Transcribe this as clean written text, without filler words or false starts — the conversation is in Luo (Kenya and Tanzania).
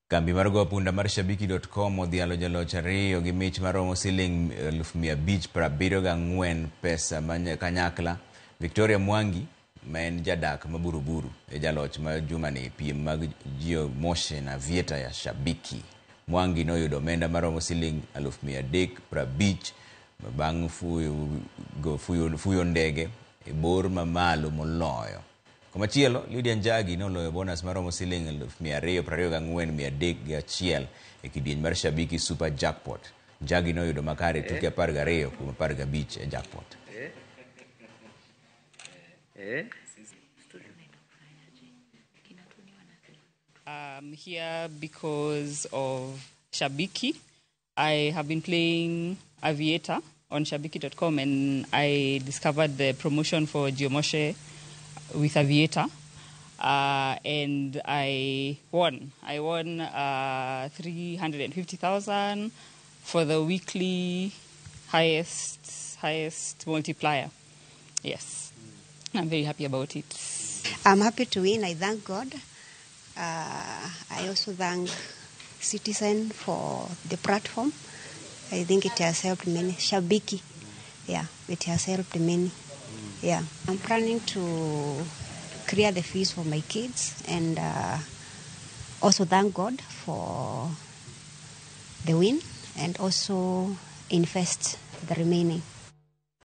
Kambi mar go punda mar Shabiki.com odhialo jaloch ariyo gi mich maromo siling 574 pesa kanyakla. Victoria Mwangi men jadak maburuburu e jaloch ma jumani piem mag Jiomoshe na Aviator ya Shabiki. Mwangi noyudo omenda maromo siling 350 bang' fuyo ndege e bor mamalo moloyo. Komachielo, Lydiah Njagi noloyo bonus maromo siling 224,301 e kidieny mar Shabiki Super Jackpot. Njagi noyudo makare tuke 12 kuom 15 e jackpot. I'm here because of Shabiki. I have been playing Aviator on Shabiki.com and I discovered the promotion for Jiomoshe with Aviator. And I won. I won 350,000 for the weekly highest multiplier. Yes, I'm very happy about it. I'm happy to win. I thank God. I also thank Citizen for the platform. I think it has helped many. Shabiki, yeah, it has helped many. Yeah, I'm planning to clear the fees for my kids and also thank God for the win and also invest the remaining.